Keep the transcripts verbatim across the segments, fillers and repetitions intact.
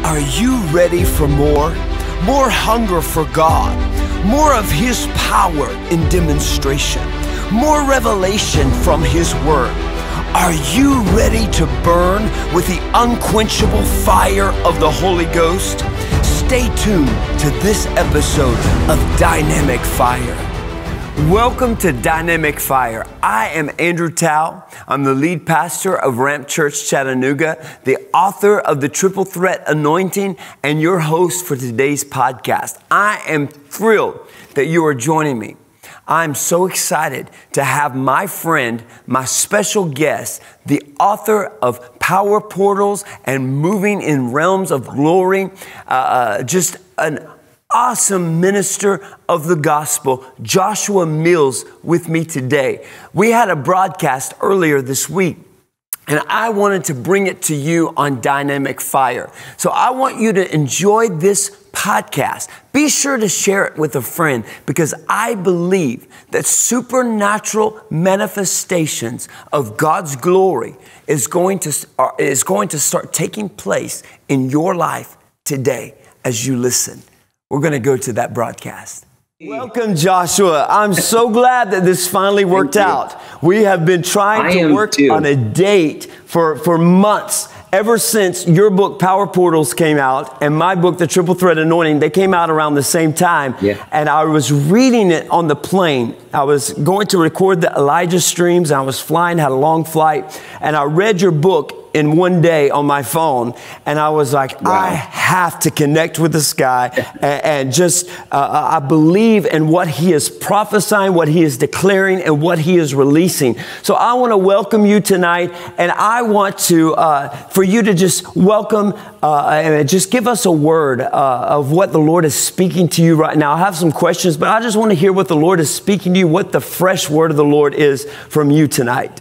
Are you ready for more? More hunger for God, more of His power in demonstration, more revelation from His Word. Are you ready to burn with the unquenchable fire of the Holy Ghost? Stay tuned to this episode of Dynamic Fire. Welcome to Dynamic Fire. I am Andrew Tao. I'm the lead pastor of Ramp Church Chattanooga, the author of the Triple Threat Anointing, and your host for today's podcast. I am thrilled that you are joining me. I'm so excited to have my friend, my special guest, the author of Power Portals and Moving in Realms of Glory, uh, uh, just an awesome minister of the gospel, Joshua Mills, with me today. We had a broadcast earlier this week, and I wanted to bring it to you on Dynamic Fire. So I want you to enjoy this podcast. Be sure to share it with a friend, because I believe that supernatural manifestations of God's glory is going to, uh, is going to start taking place in your life today as you listen. We're going to go to that broadcast. Welcome, Joshua. I'm so glad that this finally worked out. We have been trying to work too. on a date for, for months, ever since your book, Power Portals, came out, and my book, The Triple Threat Anointing. They came out around the same time. Yeah. And I was reading it on the plane. I was going to record the Elijah streams, and I was flying, had a long flight, and I read your book in one day on my phone, and I was like, wow. I have to connect with this guy, and, and just uh, I believe in what he is prophesying, what he is declaring, and what he is releasing. So I want to welcome you tonight, and I want to uh, for you to just welcome uh, and just give us a word uh, of what the Lord is speaking to you right now. I have some questions, but I just want to hear what the Lord is speaking to you, what the fresh word of the Lord is from you tonight.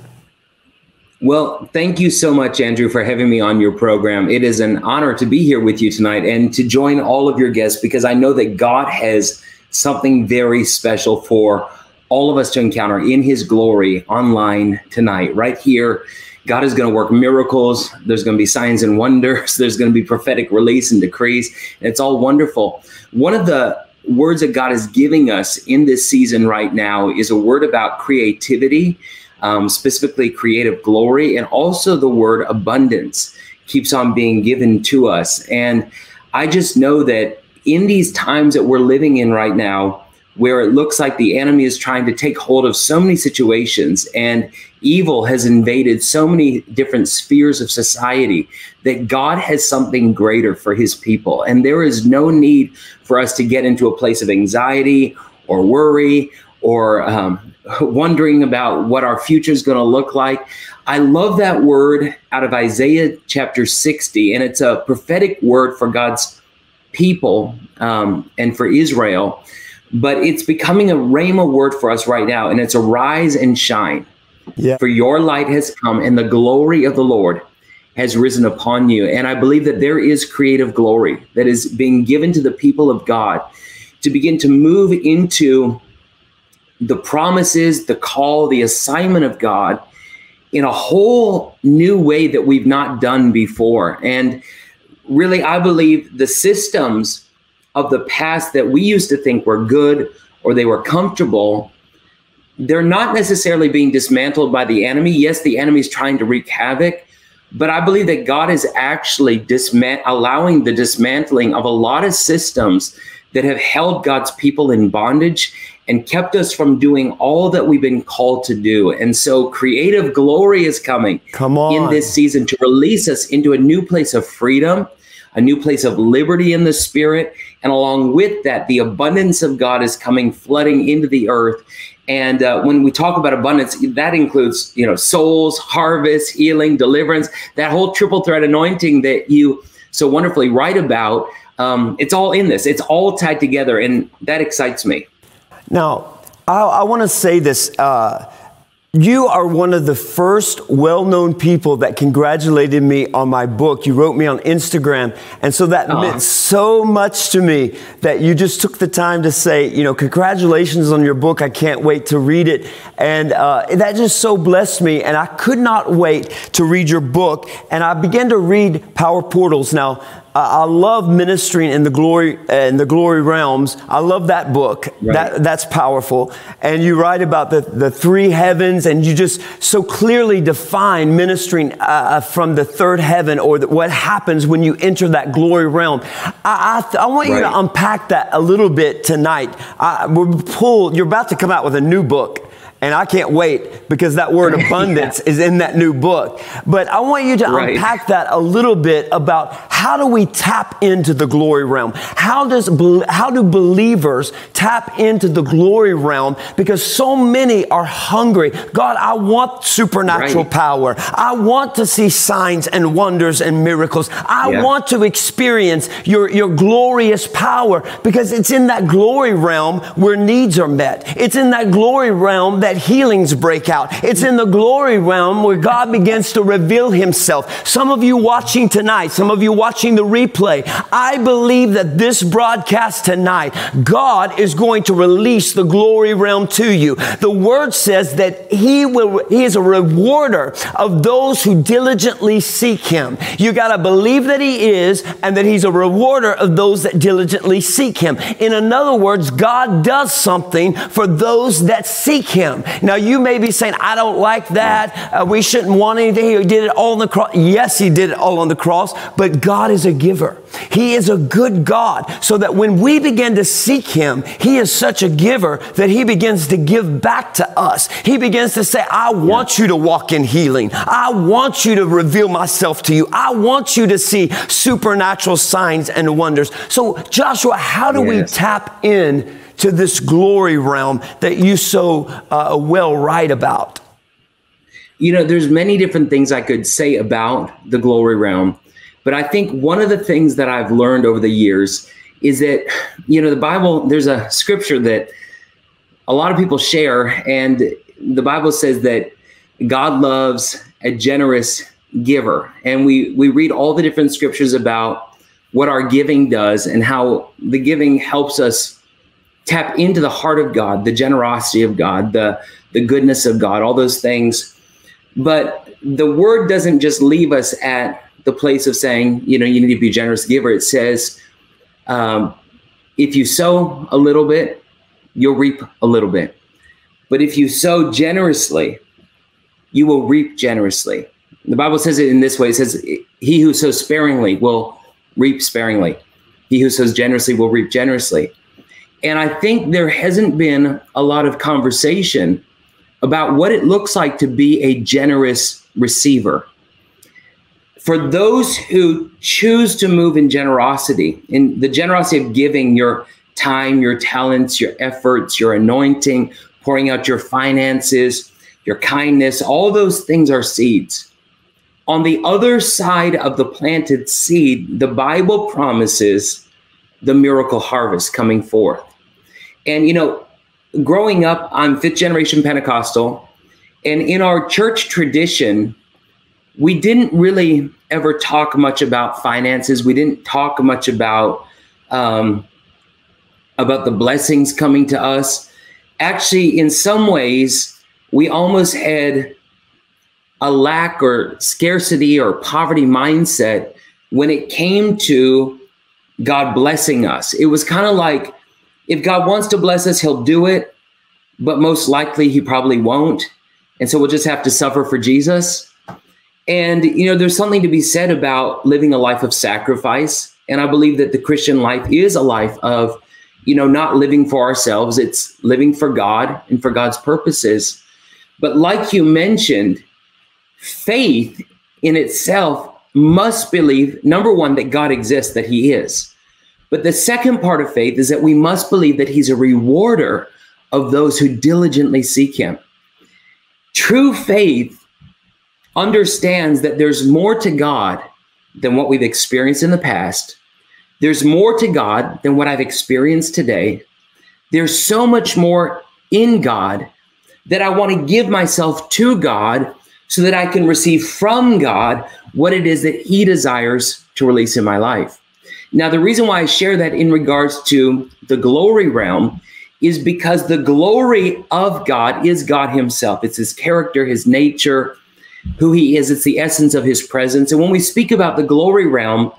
Well, thank you so much, Andrew, for having me on your program. It is an honor to be here with you tonight and to join all of your guests, because I know that God has something very special for all of us to encounter in His glory online tonight, right here. God is going to work miracles. There's going to be signs and wonders. There's going to be prophetic release and decrees. And it's all wonderful. One of the words that God is giving us in this season right now is a word about creativity. Um, specifically creative glory, and also the word abundance keeps on being given to us. And I just know that in these times that we're living in right now, where it looks like the enemy is trying to take hold of so many situations and evil has invaded so many different spheres of society, that God has something greater for His people. And there is no need for us to get into a place of anxiety or worry or um, wondering about what our future is going to look like. I love that word out of Isaiah chapter sixty, and it's a prophetic word for God's people um, and for Israel, but it's becoming a rhema word for us right now, and it's arise and shine. Yeah. For your light has come, and the glory of the Lord has risen upon you. And I believe that there is creative glory that is being given to the people of God to begin to move into the promises, the call, the assignment of God in a whole new way that we've not done before. And really, I believe the systems of the past that we used to think were good or they were comfortable, they're not necessarily being dismantled by the enemy. Yes, the enemy is trying to wreak havoc, but I believe that God is actually dismant- allowing the dismantling of a lot of systems that have held God's people in bondage and kept us from doing all that we've been called to do. And so creative glory is coming Come on. in this season to release us into a new place of freedom, a new place of liberty in the spirit. And along with that, the abundance of God is coming flooding into the earth. And uh, when we talk about abundance, that includes, you know, souls, harvest, healing, deliverance, that whole triple threat anointing that you so wonderfully write about. Um, it's all in this. It's all tied together, and that excites me. Now, I, I want to say this. Uh, you are one of the first well-known people that congratulated me on my book. You wrote me on Instagram. And so that uh-huh. meant so much to me that you just took the time to say, you know, congratulations on your book. I can't wait to read it. And uh, that just so blessed me. And I could not wait to read your book. And I began to read Power Portals. Now, I love ministering in the glory in the glory realms. I love that book. Right. That that's powerful. And you write about the the three heavens, and you just so clearly define ministering uh, from the third heaven, or the, what happens when you enter that glory realm. I I, I want you right. to unpack that a little bit tonight. I, we're pulled. You're about to come out with a new book. And I can't wait, because that word abundance yeah. is in that new book. But I want you to right. unpack that a little bit about how do we tap into the glory realm? How does how do believers tap into the glory realm? Because so many are hungry. God, I want supernatural right. power. I want to see signs and wonders and miracles. I yeah. want to experience your, your glorious power, because it's in that glory realm where needs are met. It's in that glory realm that healings break out. It's in the glory realm where God begins to reveal himself. Some of you watching tonight, some of you watching the replay, I believe that this broadcast tonight, God is going to release the glory realm to you. The word says that he will, he is a rewarder of those who diligently seek him. You got to believe that he is, and that he's a rewarder of those that diligently seek him. In other words, God does something for those that seek him. Now, you may be saying, I don't like that. Uh, we shouldn't want anything. He did it all on the cross. Yes, he did it all on the cross, but God is a giver. He is a good God, so that when we begin to seek him, he is such a giver that he begins to give back to us. He begins to say, I want you to walk in healing. I want you to reveal myself to you. I want you to see supernatural signs and wonders. So, Joshua, how do yes. we tap in to this glory realm that you so uh, well write about? You know, there's many different things I could say about the glory realm, but I think one of the things that I've learned over the years is that, you know, the Bible, there's a scripture that a lot of people share, and the Bible says that God loves a generous giver. And we, we read all the different scriptures about what our giving does and how the giving helps us tap into the heart of God, the generosity of God, the, the goodness of God, all those things. But the word doesn't just leave us at the place of saying, you know, you need to be a generous giver. It says, um, if you sow a little bit, you'll reap a little bit. But if you sow generously, you will reap generously. The Bible says it in this way. It says, he who sows sparingly will reap sparingly. He who sows generously will reap generously. And I think there hasn't been a lot of conversation about what it looks like to be a generous receiver. For those who choose to move in generosity, in the generosity of giving your time, your talents, your efforts, your anointing, pouring out your finances, your kindness, all those things are seeds. On the other side of the planted seed, the Bible promises the miracle harvest coming forth. And, you know, growing up, I'm fifth generation Pentecostal, and in our church tradition, we didn't really ever talk much about finances. We didn't talk much about, um, about the blessings coming to us. Actually, in some ways, we almost had a lack or scarcity or poverty mindset when it came to God blessing us. It was kind of like, if God wants to bless us, he'll do it, but most likely he probably won't. And so we'll just have to suffer for Jesus. And, you know, there's something to be said about living a life of sacrifice. And I believe that the Christian life is a life of, you know, not living for ourselves. It's living for God and for God's purposes. But like you mentioned, faith in itself must believe, number one, that God exists, that he is. But the second part of faith is that we must believe that he's a rewarder of those who diligently seek him. True faith understands that there's more to God than what we've experienced in the past. There's more to God than what I've experienced today. There's so much more in God that I want to give myself to God so that I can receive from God what it is that he desires to release in my life. Now, the reason why I share that in regards to the glory realm is because the glory of God is God himself. It's his character, his nature, who he is. It's the essence of his presence. And when we speak about the glory realm,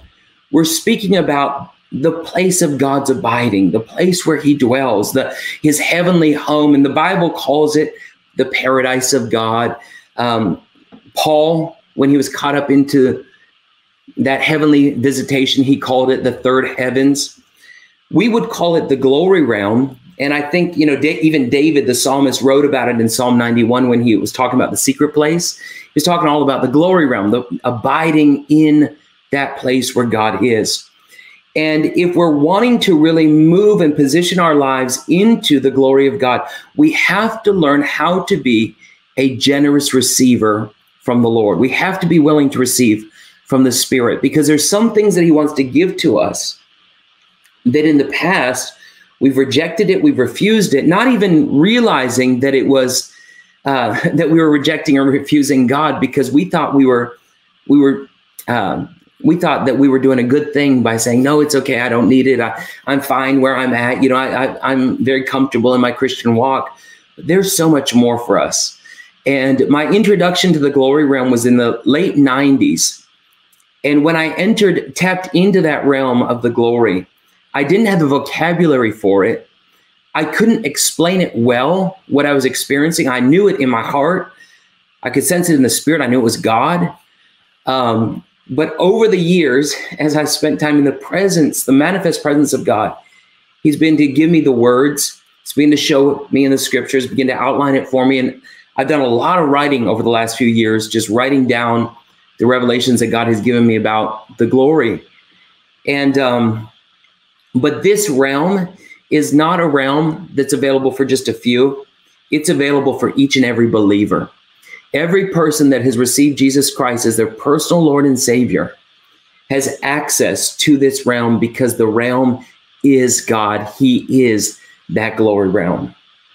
we're speaking about the place of God's abiding, the place where he dwells, the his heavenly home. And the Bible calls it the paradise of God. Um, Paul, when he was caught up into that heavenly visitation, he called it the third heavens. We would call it the glory realm. And I think, you know, da- even David, the psalmist, wrote about it in Psalm ninety-one when he was talking about the secret place. He was talking all about the glory realm, the abiding in that place where God is. And if we're wanting to really move and position our lives into the glory of God, we have to learn how to be a generous receiver from the Lord. We have to be willing to receive from the Spirit, because there's some things that he wants to give to us that in the past, we've rejected it, we've refused it, not even realizing that it was, uh, that we were rejecting or refusing God because we thought we were, we were, um, we thought that we were doing a good thing by saying, no, it's okay, I don't need it, I, I'm fine where I'm at, you know, I, I, I'm very comfortable in my Christian walk. But there's so much more for us. And my introduction to the glory realm was in the late nineties. And when I entered, tapped into that realm of the glory, I didn't have the vocabulary for it. I couldn't explain it well, what I was experiencing. I knew it in my heart. I could sense it in the Spirit. I knew it was God. Um, but over the years, as I spent time in the presence, the manifest presence of God, he's been to give me the words. He's been to show me in the scriptures, begin to outline it for me. And I've done a lot of writing over the last few years, just writing down the revelations that God has given me about the glory. And, um, but this realm is not a realm that's available for just a few. It's available for each and every believer. Every person that has received Jesus Christ as their personal Lord and Savior has access to this realm, because the realm is God. He is that glory realm.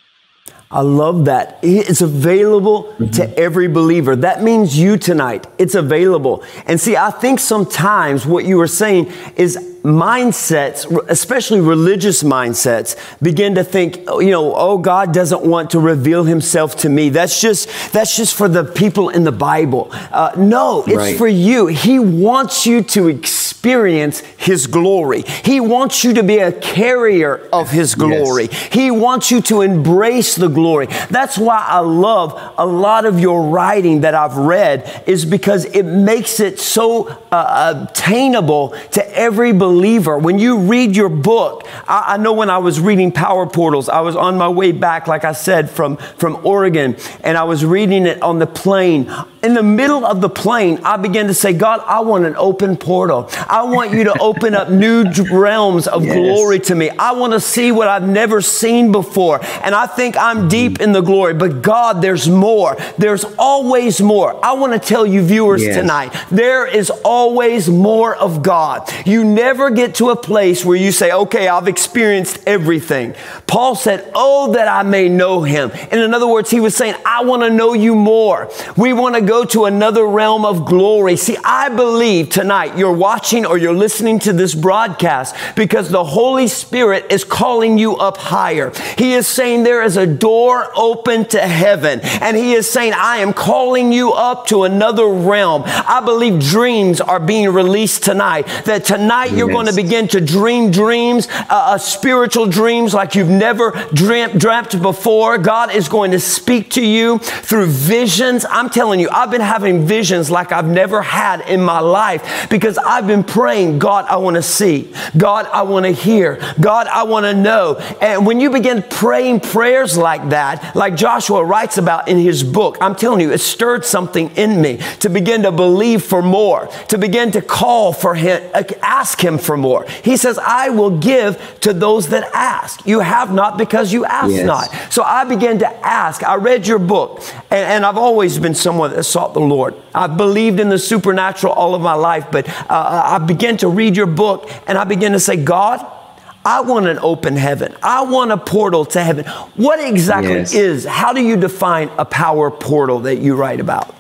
I love that. It's available mm-hmm. to every believer. That means you tonight. It's available. And see, I think sometimes what you were saying is mindsets, especially religious mindsets, begin to think, you know, oh, God doesn't want to reveal himself to me. That's just, that's just for the people in the Bible. Uh, no, it's right. for you. He wants you to experience his glory. He wants you to be a carrier of his glory. Yes. He wants you to embrace the glory. That's why I love a lot of your writing that I've read, is because it makes it so uh, obtainable to every believer. Believer. When you read your book, I, I know when I was reading Power Portals, I was on my way back, like I said, from, from Oregon, and I was reading it on the plane. In the middle of the plane, I began to say, God, I want an open portal. I want you to open up new realms of yes. glory to me. I want to see what I've never seen before. And I think I'm deep in the glory, but God, there's more. There's always more. I want to tell you viewers yes. tonight, there is always more of God. You never get to a place where you say, okay, I've experienced everything. Paul said, oh, that I may know him. And in other words, he was saying, I want to know you more. We want to go Go to another realm of glory. See, I believe tonight you're watching or you're listening to this broadcast because the Holy Spirit is calling you up higher. He is saying there is a door open to heaven, and he is saying, I am calling you up to another realm. I believe dreams are being released tonight, that tonight yes. you're going to begin to dream dreams, uh, uh, spiritual dreams like you've never dreamt, dreamt before. God is going to speak to you through visions. I'm telling you, I've been having visions like I've never had in my life, because I've been praying, God, I want to see. God, I want to hear. God, I want to know. And when you begin praying prayers like that, like Joshua writes about in his book, I'm telling you, it stirred something in me to begin to believe for more, to begin to call for him, ask him for more. He says, I will give to those that ask. You have not because you ask yes. not. So I began to ask. I read your book, and, and I've always been someone that sought the Lord. I've believed in the supernatural all of my life, but uh, I began to read your book, and I began to say, God, I want an open heaven. I want a portal to heaven. What exactly yes. is, how do you define a power portal that you write about?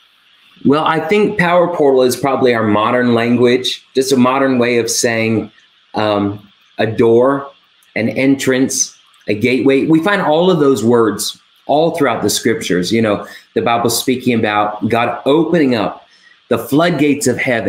Well, I think power portal is probably our modern language, just a modern way of saying um, a door, an entrance, a gateway. We find all of those words all throughout the scriptures. You know, the Bible's speaking about God opening up the floodgates of heaven,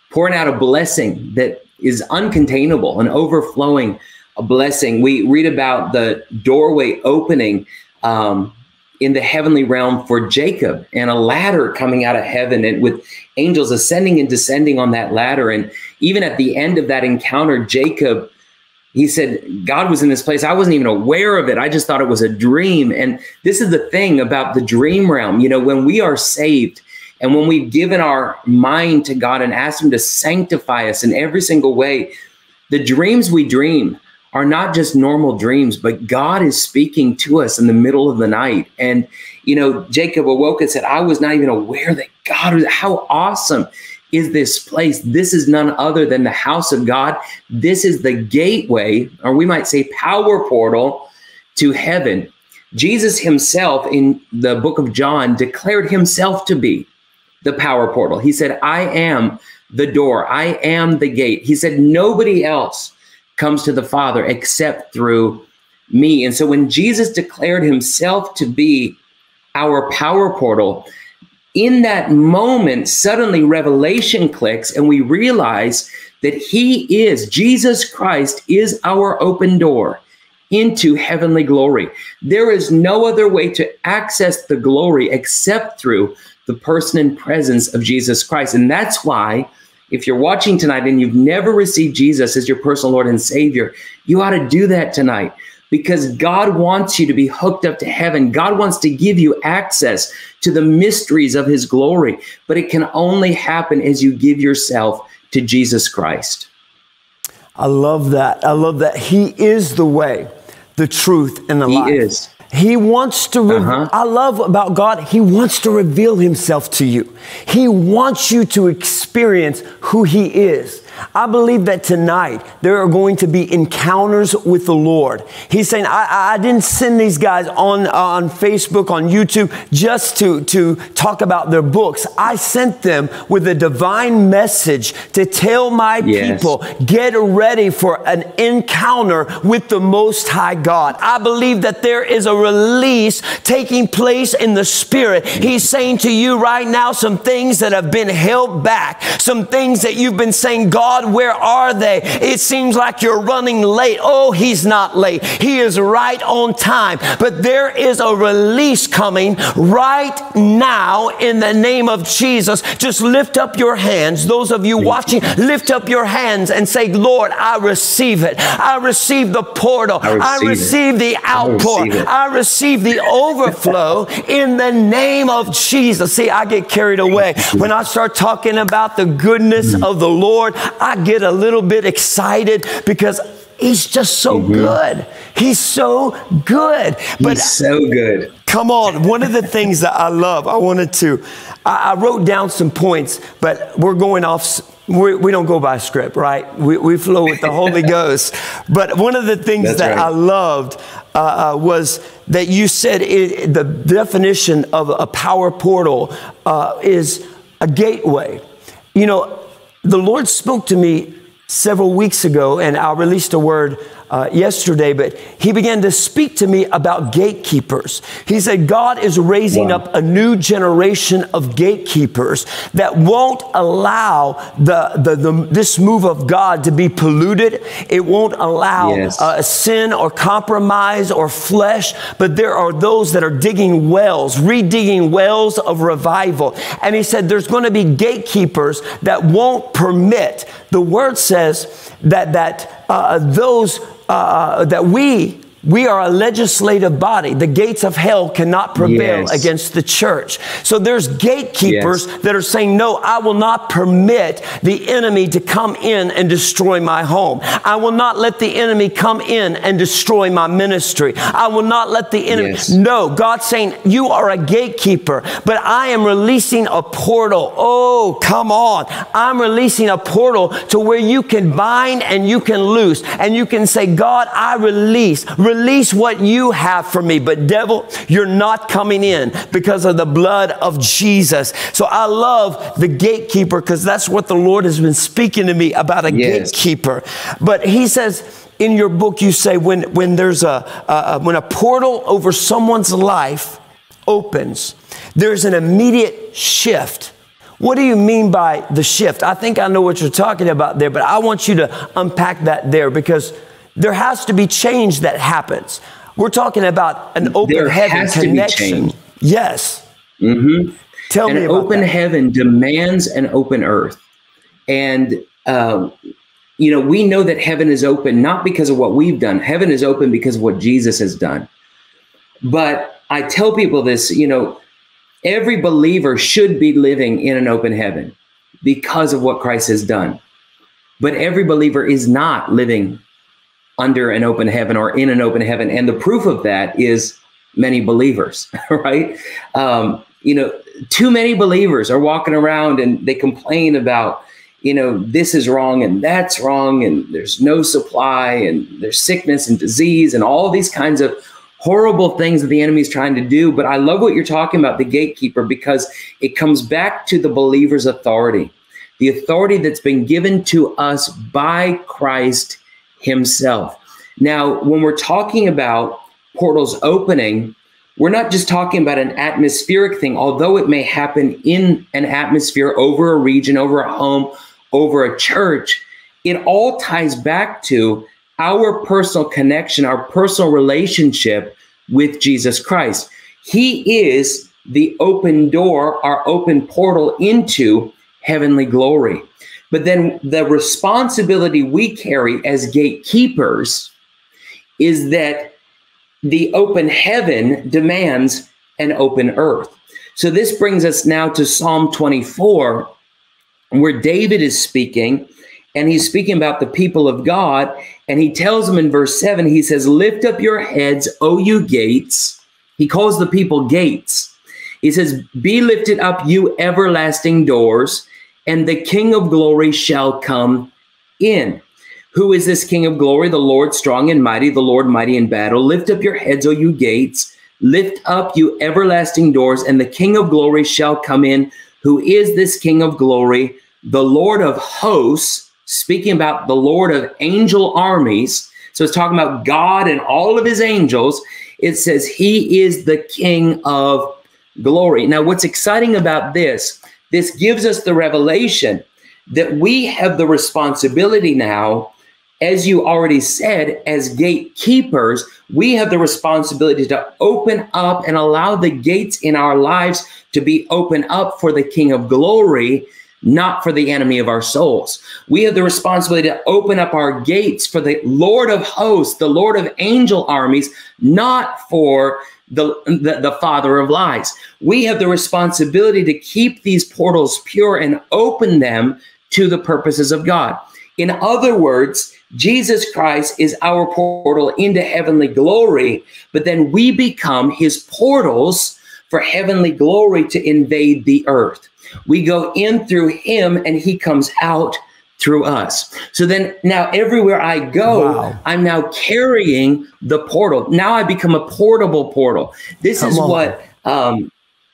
pouring out a blessing that is uncontainable, an overflowing a blessing. We read about the doorway opening um, in the heavenly realm for Jacob, and a ladder coming out of heaven, and with angels ascending and descending on that ladder. And even at the end of that encounter, Jacob, he said, God was in this place. I wasn't even aware of it. I just thought it was a dream. And this is the thing about the dream realm. You know, when we are saved and when we've given our mind to God and asked him to sanctify us in every single way, the dreams we dream are not just normal dreams, but God is speaking to us in the middle of the night. And, you know, Jacob awoke and said, I was not even aware that God was, how awesome is this place? This is none other than the house of God. This is the gateway, or we might say power portal to heaven. Jesus himself in the book of John declared himself to be the power portal. He said, I am the door. I am the gate. He said, nobody else comes to the Father except through me. And so when Jesus declared himself to be our power portal, in that moment, suddenly revelation clicks and we realize that he is, Jesus Christ is our open door into heavenly glory. There is no other way to access the glory except through the person and presence of Jesus Christ. And that's why, if you're watching tonight and you've never received Jesus as your personal Lord and Savior, you ought to do that tonight, because God wants you to be hooked up to heaven. God wants to give you access to the mysteries of his glory, but it can only happen as you give yourself to Jesus Christ. I love that. I love that. He is the way, the truth, and the life. He is. He wants to, re- uh-huh. I love about God, he wants to reveal himself to you. He wants you to experience who he is. I believe that tonight there are going to be encounters with the Lord. He's saying, I, I didn't send these guys on, uh, on Facebook, on YouTube, just to, to talk about their books. I sent them with a divine message to tell my yes. people, get ready for an encounter with the Most High God. I believe that there is a release taking place in the Spirit. He's saying to you right now some things that have been held back, some things that you've been saying, God, God, where are they? It seems like you're running late. Oh, he's not late. He is right on time. But there is a release coming right now in the name of Jesus. Just lift up your hands. Those of you watching, lift up your hands and say, Lord, I receive it. I receive the portal. I receive, I receive the outpour. I receive, I receive the overflow in the name of Jesus. See, I get carried away. When I start talking about the goodness mm-hmm. of the Lord, I get a little bit excited because he's just so mm-hmm. good. He's so good. But he's so good. Come on. One of the things that I love, I wanted to, I, I wrote down some points, but we're going off. We, we don't go by script, right? We, we flow with the Holy Ghost. But one of the things That's that right. I loved uh, uh, was that you said it, the definition of a power portal uh, is a gateway. You know, the Lord spoke to me several weeks ago, and I released a word uh, yesterday, but he began to speak to me about gatekeepers. He said, God is raising wow. up a new generation of gatekeepers that won't allow the, the, the this move of God to be polluted. It won't allow yes. uh, sin or compromise or flesh, but there are those that are digging wells, redigging wells of revival. And he said, there's going to be gatekeepers that won't permit. The word says that, that uh, those Uh, that we, we are a legislative body. The gates of hell cannot prevail yes. against the church. So there's gatekeepers yes. that are saying, no, I will not permit the enemy to come in and destroy my home. I will not let the enemy come in and destroy my ministry. I will not let the enemy. Yes. No, God's saying you are a gatekeeper, but I am releasing a portal. Oh, come on. I'm releasing a portal to where you can bind and you can loose and you can say, God, I release, release what you have for me. But devil, you're not coming in because of the blood of Jesus. So I love the gatekeeper because that's what the Lord has been speaking to me about, a yes. gatekeeper. But he says in your book, you say when, when there's a, uh, when a portal over someone's life opens, there's an immediate shift. What do you mean by the shift? I think I know what you're talking about there, but I want you to unpack that there, because there has to be change that happens. We're talking about an open there heaven has connection. To be change. Yes. Mm-hmm. Tell an me about open that. heaven demands an open earth. And, uh, you know, we know that heaven is open, not because of what we've done. Heaven is open because of what Jesus has done. But I tell people this, you know, every believer should be living in an open heaven because of what Christ has done. But every believer is not living under an open heaven or in an open heaven. And the proof of that is many believers, right? Um, you know, too many believers are walking around and they complain about, you know, this is wrong and that's wrong, and there's no supply, and there's sickness and disease and all these kinds of horrible things that the enemy is trying to do. But I love what you're talking about, the gatekeeper, because it comes back to the believer's authority, the authority that's been given to us by Christ himself. Now, when we're talking about portals opening, we're not just talking about an atmospheric thing, although it may happen in an atmosphere, over a region, over a home, over a church. It all ties back to our personal connection, our personal relationship with Jesus Christ. He is the open door, our open portal into heavenly glory. But then the responsibility we carry as gatekeepers is that the open heaven demands an open earth. So this brings us now to Psalm twenty-four, where David is speaking, and he's speaking about the people of God. And he tells them in verse seven, he says, "Lift up your heads, O you gates." He calls the people gates. He says, "Be lifted up, you everlasting doors, and the King of glory shall come in." Who is this King of glory? The Lord strong and mighty, the Lord mighty in battle. Lift up your heads, O you gates. Lift up, you everlasting doors, and the King of glory shall come in. Who is this King of glory? The Lord of hosts, speaking about the Lord of angel armies. So it's talking about God and all of his angels. It says he is the King of glory. Now, what's exciting about this, this gives us the revelation that we have the responsibility now, as you already said, as gatekeepers, we have the responsibility to open up and allow the gates in our lives to be open up for the King of glory, not for the enemy of our souls. We have the responsibility to open up our gates for the Lord of hosts, the Lord of angel armies, not for the, the, the father of lies. We have the responsibility to keep these portals pure and open them to the purposes of God. In other words, Jesus Christ is our portal into heavenly glory, but then we become his portals for heavenly glory to invade the earth. We go in through him and he comes out through us. So then now everywhere I go, wow. I'm now carrying the portal. Now I become a portable portal. This Come is on. what um,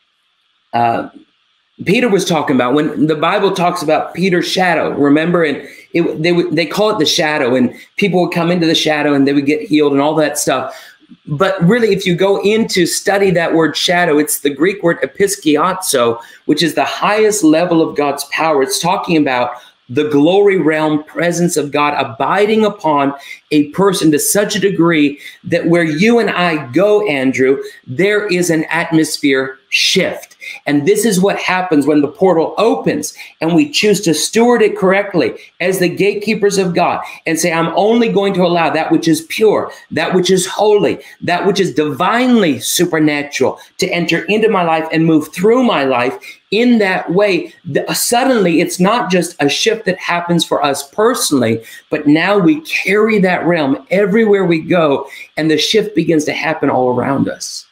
uh, Peter was talking about when the Bible talks about Peter's shadow. Remember, and it, they would, they call it the shadow, and people would come into the shadow and they would get healed and all that stuff. But really, if you go into study that word shadow, it's the Greek word episkiazo, which is the highest level of God's power. It's talking about the glory realm presence of God abiding upon a person to such a degree that where you and I go, Andrew, there is an atmosphere shift. And this is what happens when the portal opens and we choose to steward it correctly as the gatekeepers of God and say, I'm only going to allow that which is pure, that which is holy, that which is divinely supernatural to enter into my life and move through my life. In that way, the, suddenly it's not just a shift that happens for us personally, but now we carry that realm everywhere we go, and the shift begins to happen all around us.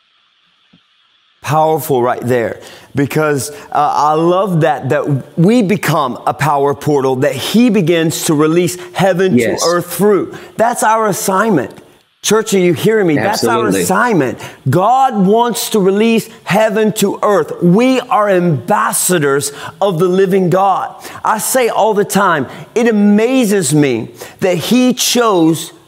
Powerful right there, because uh, I love that, that we become a power portal that he begins to release heaven yes. to earth through. That's our assignment. Church, are you hearing me? Absolutely. That's our assignment. God wants to release heaven to earth. We are ambassadors of the living God. I say all the time, it amazes me that he chose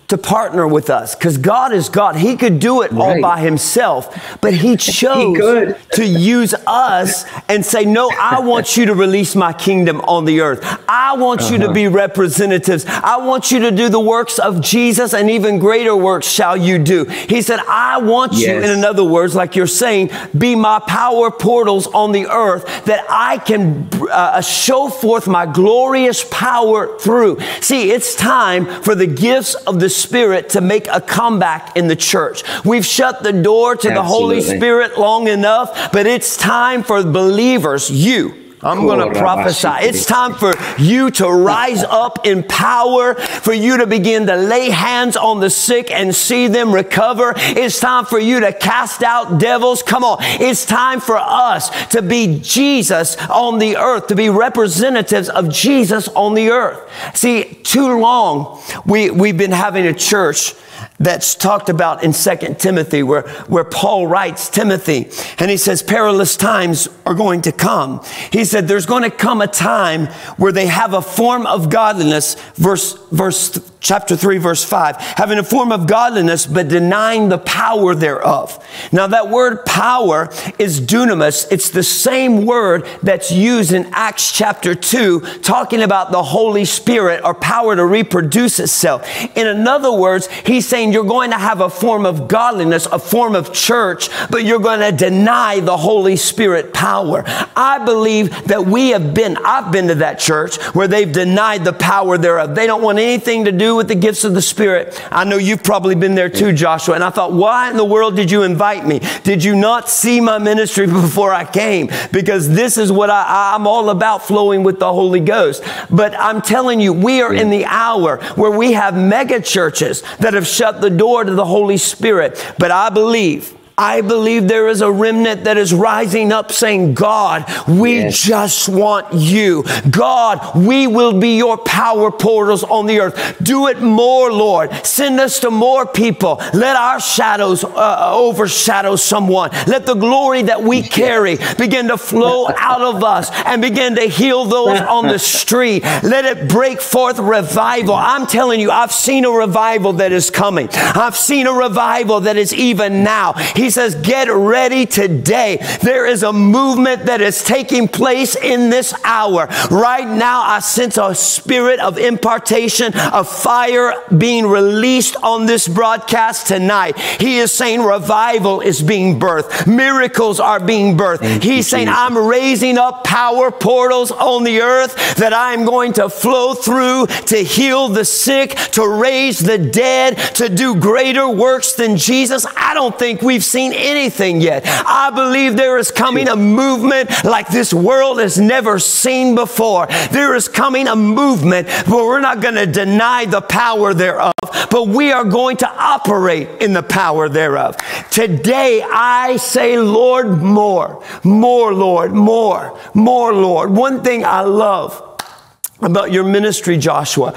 to partner with us, because God is God. He could do it all Right. by himself, but he chose could. to use us and say, no, I want you to release my kingdom on the earth. I want you to be representatives. I want you to do the works of Jesus, and even greater works shall you do. He said, I want you, Yes. in other words, like you're saying, be my power portals on the earth, that I can uh, show forth my glorious power through. See, it's time for the gifts of the Spirit to make a comeback in the church. We've shut the door to the Holy Absolutely. Spirit long enough, but it's time for believers, you. I'm going to prophesy. It's time for you to rise up in power, for you to begin to lay hands on the sick and see them recover. It's time for you to cast out devils. Come on. It's time for us to be Jesus on the earth, to be representatives of Jesus on the earth. See, too long we, we've been having a church that's talked about in Second Timothy, where, where Paul writes Timothy, and he says, perilous times are going to come. He said, there's going to come a time where they have a form of godliness, verse, verse, chapter three, verse five, having a form of godliness, but denying the power thereof. Now that word power is dunamis. It's the same word that's used in Acts chapter two, talking about the Holy Spirit, or power to reproduce itself. In other words, he's saying you're going to have a form of godliness, a form of church, but you're going to deny the Holy Spirit power. I believe that we have been, I've been to that church where they've denied the power thereof. They don't want anything to do with the gifts of the Spirit. I know you've probably been there too, Joshua. And I thought, why in the world did you invite me? Did you not see my ministry before I came? Because this is what I, I'm all about, flowing with the Holy Ghost. But I'm telling you, we are in the hour where we have mega churches that have shut the door to the Holy Spirit. But I believe I believe there is a remnant that is rising up saying, God, we Yes. just want you. God, we will be your power portals on the earth. Do it more, Lord. Send us to more people. Let our shadows uh, overshadow someone. Let the glory that we carry begin to flow out of us and begin to heal those on the street. Let it break forth revival. I'm telling you, I've seen a revival that is coming. I've seen a revival that is even now. He says, get ready today. There is a movement that is taking place in this hour. Right now, I sense a spirit of impartation, of fire being released on this broadcast tonight. He is saying revival is being birthed. Miracles are being birthed. Thank He's you, saying, Jesus. I'm raising up power portals on the earth that I'm going to flow through to heal the sick, to raise the dead, to do greater works than Jesus. I don't think we've seen anything yet. I believe there is coming a movement like this world has never seen before. There is coming a movement where we're not going to deny the power thereof, but we are going to operate in the power thereof. Today, I say, Lord, more, more, Lord, more, more, Lord. One thing I love about your ministry, Joshua,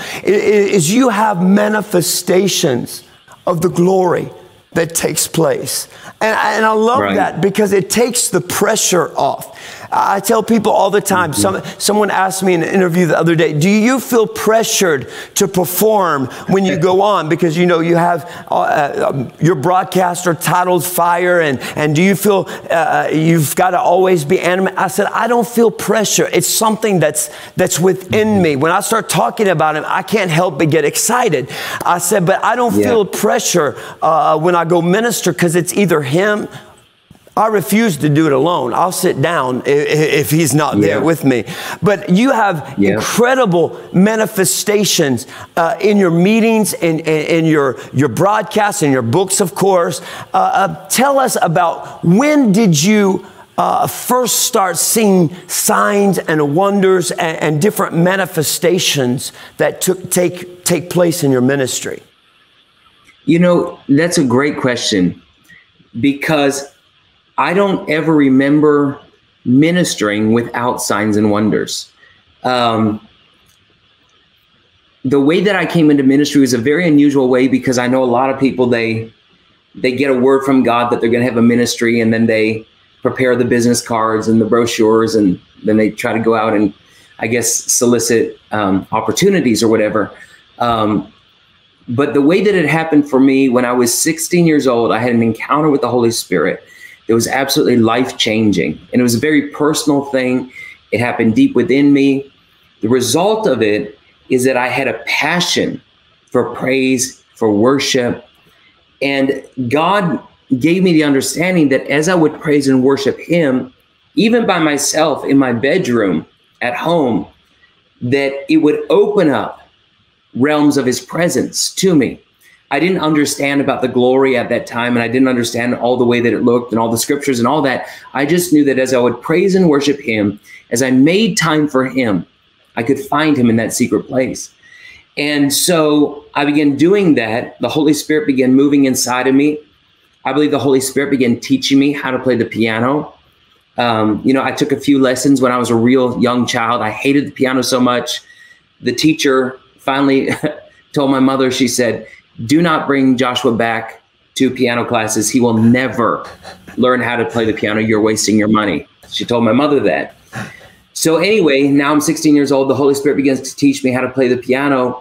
is you have manifestations of the glory that takes place. And, and I love Right. that because it takes the pressure off. I tell people all the time, Mm-hmm. some, someone asked me in an interview the other day, do you feel pressured to perform when you go on? Because, you know, you have uh, um, your broadcaster titled Fire, and, and do you feel uh, you've got to always be animated? I said, I don't feel pressure. It's something that's, that's within Mm-hmm. me. When I start talking about him, I can't help but get excited. I said, but I don't Yeah. feel pressure uh, when I go minister, because it's either him. I refuse to do it alone. I'll sit down if, if he's not Yeah. there with me. But you have Yeah. incredible manifestations uh, in your meetings, in, in, in your, your broadcasts, in your books, of course. Uh, uh, tell us about, when did you uh, first start seeing signs and wonders and, and different manifestations that took, take, take place in your ministry? You know, that's a great question, because I don't ever remember ministering without signs and wonders. Um, the way that I came into ministry was a very unusual way, because I know a lot of people, they they get a word from God that they're going to have a ministry, and then they prepare the business cards and the brochures, and then they try to go out and, I guess, solicit um, opportunities or whatever. Um, but the way that it happened for me, when I was sixteen years old, I had an encounter with the Holy Spirit. It was absolutely life-changing, and it was a very personal thing. It happened deep within me. The result of it is that I had a passion for praise, for worship, and God gave me the understanding that as I would praise and worship him, even by myself in my bedroom at home, that it would open up realms of his presence to me. I didn't understand about the glory at that time, and I didn't understand all the way that it looked and all the scriptures and all that. I just knew that as I would praise and worship him, as I made time for him, I could find him in that secret place. And so I began doing that. The Holy Spirit began moving inside of me. I believe the Holy Spirit began teaching me how to play the piano. Um, you know, I took a few lessons when I was a real young child. I hated the piano so much. The teacher finally told my mother, she said, do not bring Joshua back to piano classes. He will never learn how to play the piano. You're wasting your money. She told my mother that. So anyway, now I'm sixteen years old. The Holy Spirit begins to teach me how to play the piano.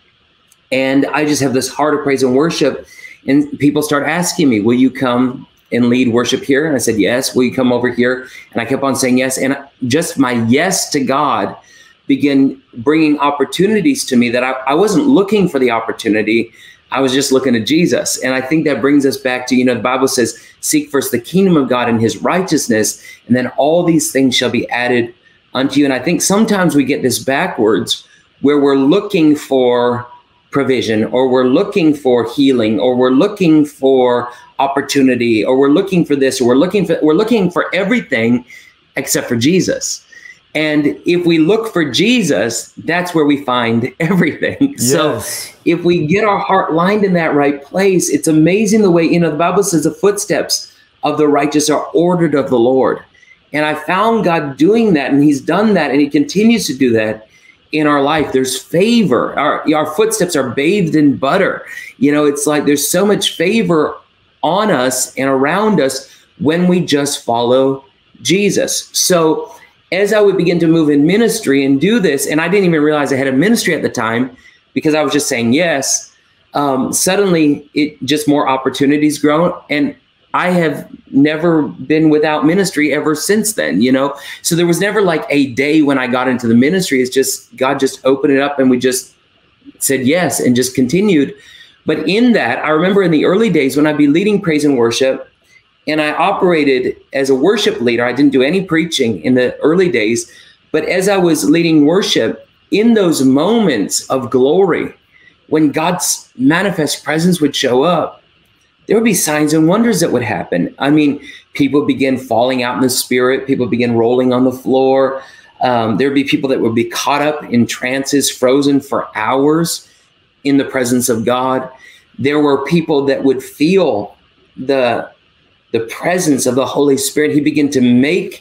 And I just have this heart of praise and worship. And people start asking me, will you come and lead worship here? And I said, yes. Will you come over here? And I kept on saying yes. And just my yes to God began bringing opportunities to me that I, I wasn't looking for the opportunity. I was just looking at Jesus. And I think that brings us back to, you know, the Bible says, seek first the kingdom of God and his righteousness, and then all these things shall be added unto you. And I think sometimes we get this backwards, where we're looking for provision, or we're looking for healing, or we're looking for opportunity, or we're looking for this, or we're looking for, we're looking for everything except for Jesus. And if we look for Jesus, that's where we find everything. Yes. So if we get our heart lined in that right place, it's amazing the way, you know, the Bible says the footsteps of the righteous are ordered of the Lord. And I found God doing that, and he's done that, and he continues to do that in our life. There's favor. Our, our footsteps are bathed in butter. You know, it's like there's so much favor on us and around us when we just follow Jesus. So as I would begin to move in ministry and do this, and I didn't even realize I had a ministry at the time because I was just saying yes, um, suddenly it just more opportunities grow. And I have never been without ministry ever since then, you know? So there was never like a day when I got into the ministry. It's just, God just opened it up and we just said yes and just continued. But in that, I remember in the early days when I'd be leading praise and worship, and I operated as a worship leader. I didn't do any preaching in the early days, but as I was leading worship, in those moments of glory, when God's manifest presence would show up, there would be signs and wonders that would happen. I mean, people begin falling out in the spirit. People begin rolling on the floor. Um, there'd be people that would be caught up in trances, frozen for hours in the presence of God. There were people that would feel the the presence of the Holy Spirit. He began to make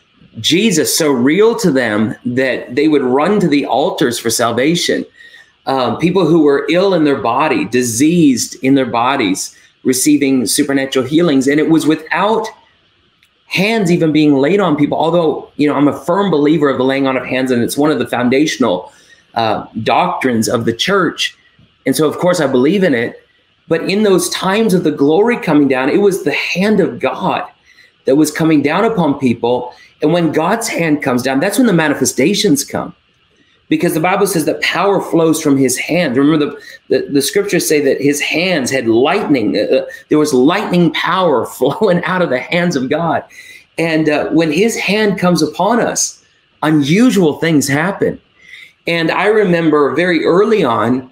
Jesus so real to them that they would run to the altars for salvation. Um, people who were ill in their body, diseased in their bodies, receiving supernatural healings. And it was without hands even being laid on people. Although, you know, I'm a firm believer of the laying on of hands, and it's one of the foundational uh, doctrines of the church. And so, of course, I believe in it. But in those times of the glory coming down, it was the hand of God that was coming down upon people. And when God's hand comes down, that's when the manifestations come. Because the Bible says that power flows from his hand. Remember, the, the, the scriptures say that his hands had lightning. Uh, there was lightning power flowing out of the hands of God. And uh, when his hand comes upon us, unusual things happen. And I remember very early on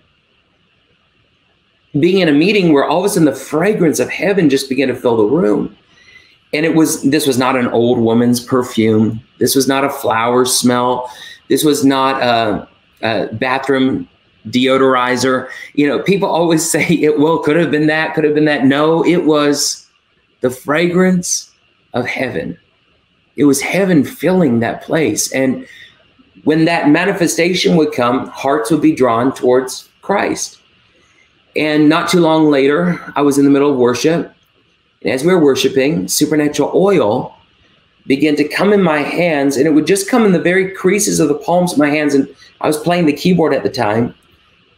being in a meeting where all of a sudden the fragrance of heaven just began to fill the room. And it was, this was not an old woman's perfume. This was not a flower smell. This was not a, a bathroom deodorizer. You know, people always say it, well, could have been that, could have been that. No, it was the fragrance of heaven. It was heaven filling that place. And when that manifestation would come, hearts would be drawn towards Christ. And not too long later, I was in the middle of worship. And as we were worshiping, supernatural oil began to come in my hands, and it would just come in the very creases of the palms of my hands. And I was playing the keyboard at the time.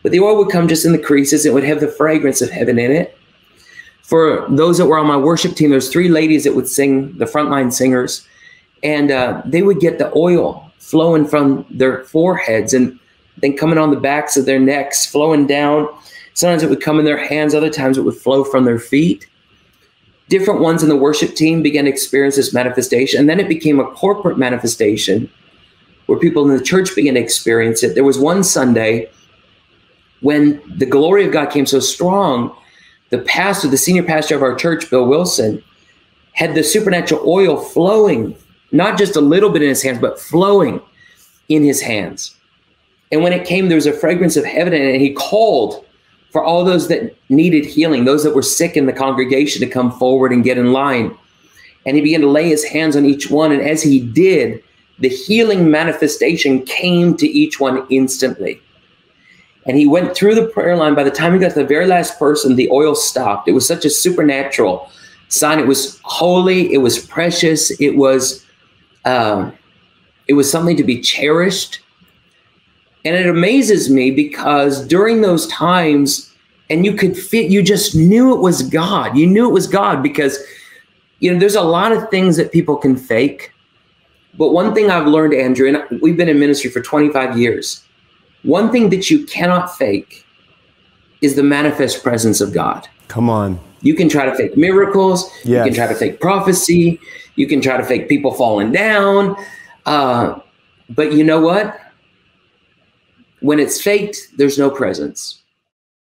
But the oil would come just in the creases. It would have the fragrance of heaven in it. For those that were on my worship team, there's three ladies that would sing, the frontline singers, and uh, they would get the oil flowing from their foreheads and then coming on the backs of their necks, flowing down. Sometimes it would come in their hands. Other times it would flow from their feet. Different ones in the worship team began to experience this manifestation. And then it became a corporate manifestation where people in the church began to experience it. There was one Sunday when the glory of God came so strong, the pastor, the senior pastor of our church, Bill Wilson, had the supernatural oil flowing, not just a little bit in his hands, but flowing in his hands. And when it came, there was a fragrance of heaven, and he called for all those that needed healing, those that were sick in the congregation, to come forward and get in line. And he began to lay his hands on each one. And as he did, the healing manifestation came to each one instantly. And he went through the prayer line. By the time he got to the very last person, the oil stopped. It was such a supernatural sign. It was holy. It was precious. It was, um, it was something to be cherished. And it amazes me because during those times, and you could fit, you just knew it was God. You knew it was God because, you know, there's a lot of things that people can fake. But one thing I've learned, Andrew, and we've been in ministry for twenty-five years, one thing that you cannot fake is the manifest presence of God. Come on. You can try to fake miracles. Yes. You can try to fake prophecy. You can try to fake people falling down. Uh, but you know what? When it's faked, there's no presence.